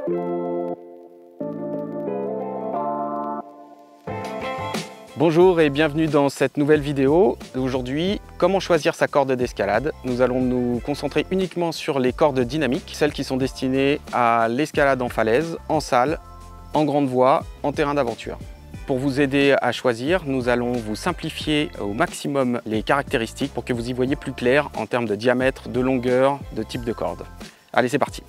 Bonjour et bienvenue dans cette nouvelle vidéo. Aujourd'hui, comment choisir sa corde d'escalade. Nous allons nous concentrer uniquement sur les cordes dynamiques, celles qui sont destinées à l'escalade en falaise, en salle, en grande voie, en terrain d'aventure. Pour vous aider à choisir, nous allons vous simplifier au maximum les caractéristiques pour que vous y voyez plus clair en termes de diamètre, de longueur, de type de corde. Allez, c'est parti!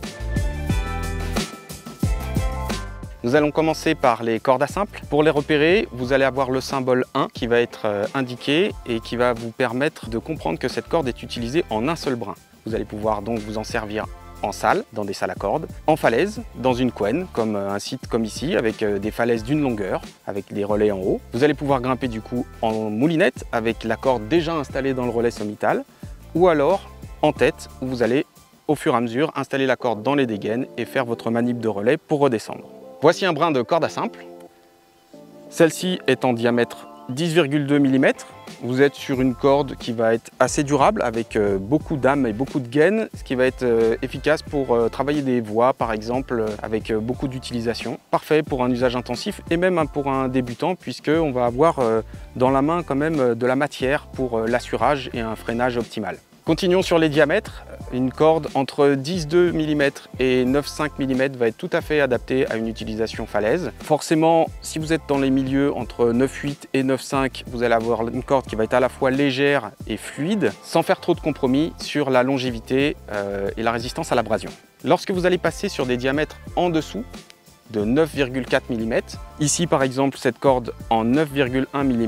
Nous allons commencer par les cordes à simple. Pour les repérer, vous allez avoir le symbole 1 qui va être indiqué et qui va vous permettre de comprendre que cette corde est utilisée en un seul brin. Vous allez pouvoir donc vous en servir en salle, dans des salles à cordes, en falaise, dans une couenne, comme un site comme ici, avec des falaises d'une longueur, avec des relais en haut. Vous allez pouvoir grimper du coup en moulinette, avec la corde déjà installée dans le relais sommital, ou alors en tête, où vous allez au fur et à mesure installer la corde dans les dégaines et faire votre manip de relais pour redescendre. Voici un brin de corde à simple. Celle-ci est en diamètre 10,2 mm. Vous êtes sur une corde qui va être assez durable avec beaucoup d'âme et beaucoup de gaine, ce qui va être efficace pour travailler des voies par exemple avec beaucoup d'utilisation. Parfait pour un usage intensif et même pour un débutant puisqu'on va avoir dans la main quand même de la matière pour l'assurage et un freinage optimal. Continuons sur les diamètres. Une corde entre 10,2 mm et 9,5 mm va être tout à fait adaptée à une utilisation falaise. Forcément, si vous êtes dans les milieux entre 9,8 et 9,5, vous allez avoir une corde qui va être à la fois légère et fluide, sans faire trop de compromis sur la longévité et la résistance à l'abrasion. Lorsque vous allez passer sur des diamètres en dessous, de 9,4 mm, ici par exemple cette corde en 9,1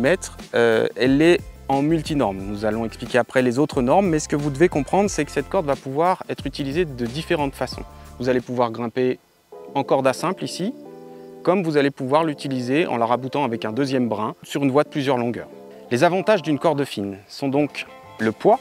mm, elle est en multinorme. Nous allons expliquer après les autres normes, mais ce que vous devez comprendre, c'est que cette corde va pouvoir être utilisée de différentes façons. Vous allez pouvoir grimper en corde à simple ici, comme vous allez pouvoir l'utiliser en la raboutant avec un deuxième brin sur une voie de plusieurs longueurs. Les avantages d'une corde fine sont donc le poids,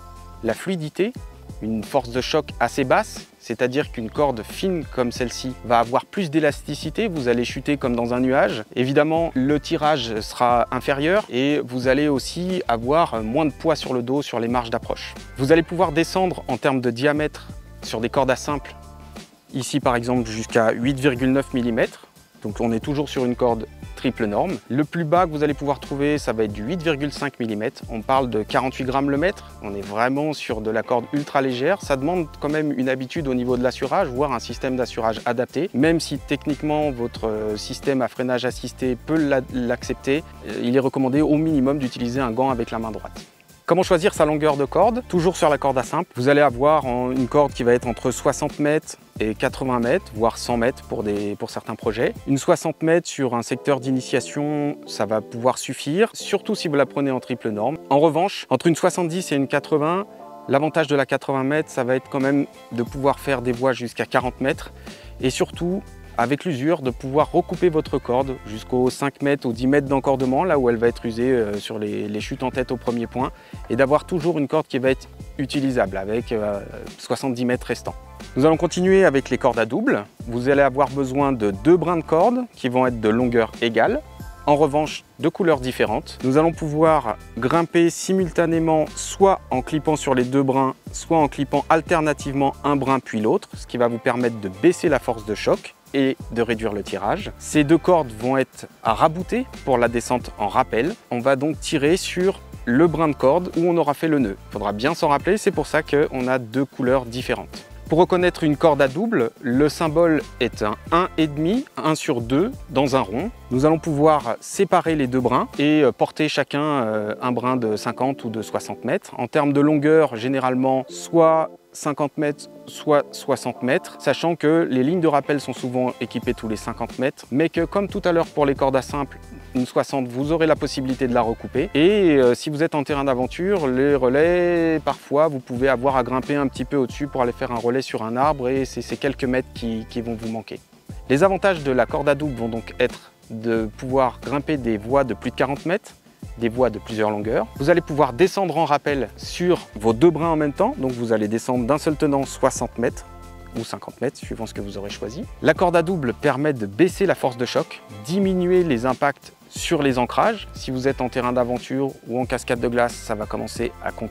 la fluidité, une force de choc assez basse, c'est-à-dire qu'une corde fine comme celle-ci va avoir plus d'élasticité, vous allez chuter comme dans un nuage. Évidemment, le tirage sera inférieur et vous allez aussi avoir moins de poids sur le dos, sur les marges d'approche. Vous allez pouvoir descendre en termes de diamètre sur des cordes à simple, ici par exemple jusqu'à 8,9 mm. Donc on est toujours sur une corde triple norme. Le plus bas que vous allez pouvoir trouver, ça va être du 8,5 mm. On parle de 48 grammes le mètre. On est vraiment sur de la corde ultra légère. Ça demande quand même une habitude au niveau de l'assurage, voire un système d'assurage adapté. Même si techniquement votre système à freinage assisté peut l'accepter, il est recommandé au minimum d'utiliser un gant avec la main droite. Comment choisir sa longueur de corde? Toujours sur la corde à simple. Vous allez avoir une corde qui va être entre 60 mètres et 80 mètres, voire 100 mètres pour certains projets. Une 60 mètres sur un secteur d'initiation, ça va pouvoir suffire, surtout si vous la prenez en triple norme. En revanche, entre une 70 et une 80, l'avantage de la 80 mètres, ça va être quand même de pouvoir faire des voies jusqu'à 40 mètres et surtout, avec l'usure, de pouvoir recouper votre corde jusqu'aux 5 mètres ou 10 mètres d'encordement, là où elle va être usée sur les chutes en tête au premier point, et d'avoir toujours une corde qui va être utilisable avec 70 mètres restants. Nous allons continuer avec les cordes à double. Vous allez avoir besoin de 2 brins de corde qui vont être de longueur égale. En revanche, de couleurs différentes. Nous allons pouvoir grimper simultanément soit en clippant sur les 2 brins, soit en clippant alternativement un brin puis l'autre, ce qui va vous permettre de baisser la force de choc et de réduire le tirage. Ces 2 cordes vont être à rabouter pour la descente en rappel. On va donc tirer sur le brin de corde où on aura fait le nœud. Il faudra bien s'en rappeler, c'est pour ça qu'on a 2 couleurs différentes. Pour reconnaître une corde à double, le symbole est un 1,5, 1 sur 2 dans un rond. Nous allons pouvoir séparer les 2 brins et porter chacun un brin de 50 ou de 60 mètres. En termes de longueur, généralement, soit 50 mètres, soit 60 mètres, sachant que les lignes de rappel sont souvent équipées tous les 50 mètres, mais que comme tout à l'heure pour les cordes à simple, une 60, vous aurez la possibilité de la recouper. Et si vous êtes en terrain d'aventure, les relais, parfois, vous pouvez avoir à grimper un petit peu au-dessus pour aller faire un relais sur un arbre et c'est ces quelques mètres qui vont vous manquer. Les avantages de la corde à double vont donc être de pouvoir grimper des voies de plus de 40 mètres, des voies de plusieurs longueurs. Vous allez pouvoir descendre en rappel sur vos 2 brins en même temps, donc vous allez descendre d'un seul tenant 60 mètres ou 50 mètres, suivant ce que vous aurez choisi. La corde à double permet de baisser la force de choc, diminuer les impacts sur les ancrages. Si vous êtes en terrain d'aventure ou en cascade de glace, ça va commencer à compter.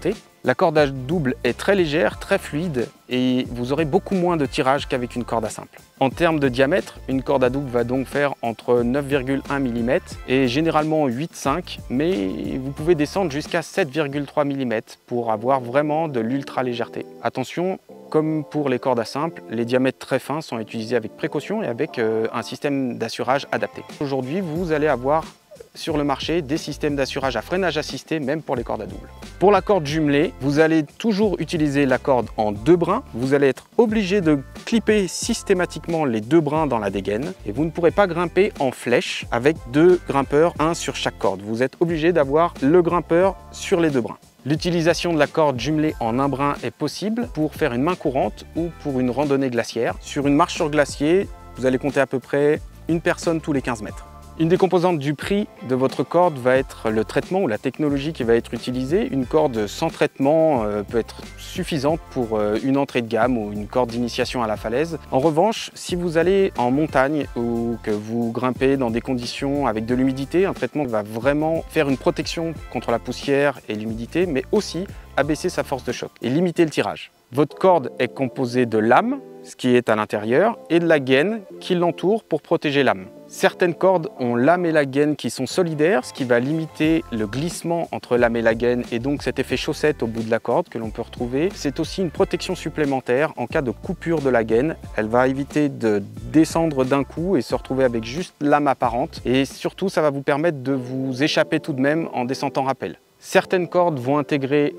La corde à double est très légère, très fluide et vous aurez beaucoup moins de tirage qu'avec une corde à simple. En termes de diamètre, une corde à double va donc faire entre 9,1 mm et généralement 8,5 mais vous pouvez descendre jusqu'à 7,3 mm pour avoir vraiment de l'ultra légèreté. Attention, comme pour les cordes à simple, les diamètres très fins sont utilisés avec précaution et avec un système d'assurage adapté. Aujourd'hui, vous allez avoir sur le marché des systèmes d'assurage à freinage assisté, même pour les cordes à double. Pour la corde jumelée, vous allez toujours utiliser la corde en 2 brins. Vous allez être obligé de clipper systématiquement les 2 brins dans la dégaine et vous ne pourrez pas grimper en flèche avec 2 grimpeurs, un sur chaque corde. Vous êtes obligé d'avoir le grimpeur sur les 2 brins. L'utilisation de la corde jumelée en un brin est possible pour faire une main courante ou pour une randonnée glaciaire. Sur une marche sur glacier, vous allez compter à peu près une personne tous les 15 mètres. Une des composantes du prix de votre corde va être le traitement ou la technologie qui va être utilisée. Une corde sans traitement peut être suffisante pour une entrée de gamme ou une corde d'initiation à la falaise. En revanche, si vous allez en montagne ou que vous grimpez dans des conditions avec de l'humidité, un traitement va vraiment faire une protection contre la poussière et l'humidité, mais aussi abaisser sa force de choc et limiter le tirage. Votre corde est composée de lames, ce qui est à l'intérieur, et de la gaine qui l'entoure pour protéger l'âme. Certaines cordes ont l'âme et la gaine qui sont solidaires, ce qui va limiter le glissement entre l'âme et la gaine et donc cet effet chaussette au bout de la corde que l'on peut retrouver. C'est aussi une protection supplémentaire en cas de coupure de la gaine. Elle va éviter de descendre d'un coup et se retrouver avec juste l'âme apparente. Et surtout, ça va vous permettre de vous échapper tout de même en descendant rappel. Certaines cordes vont intégrer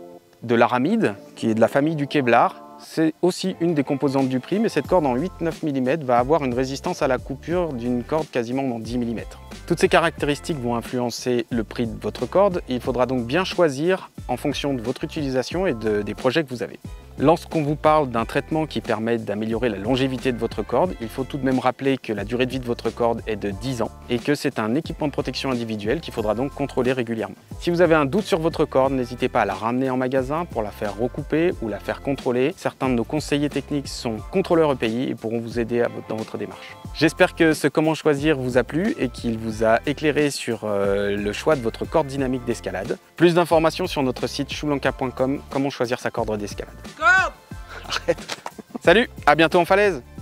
de l'aramide, qui est de la famille du Kevlar. C'est aussi une des composantes du prix, mais cette corde en 8-9 mm va avoir une résistance à la coupure d'une corde quasiment en 10 mm. Toutes ces caractéristiques vont influencer le prix de votre corde et il faudra donc bien choisir en fonction de votre utilisation et des projets que vous avez. Lorsqu'on vous parle d'un traitement qui permet d'améliorer la longévité de votre corde, il faut tout de même rappeler que la durée de vie de votre corde est de 10 ans et que c'est un équipement de protection individuel qu'il faudra donc contrôler régulièrement. Si vous avez un doute sur votre corde, n'hésitez pas à la ramener en magasin pour la faire recouper ou la faire contrôler. Certains de nos conseillers techniques sont contrôleurs EPI et pourront vous aider dans votre démarche. J'espère que ce comment choisir vous a plu et qu'il vous a éclairé sur le choix de votre corde dynamique d'escalade. Plus d'informations sur notre site choulanka.com, comment choisir sa corde d'escalade. Arrête. Salut, à bientôt en falaise.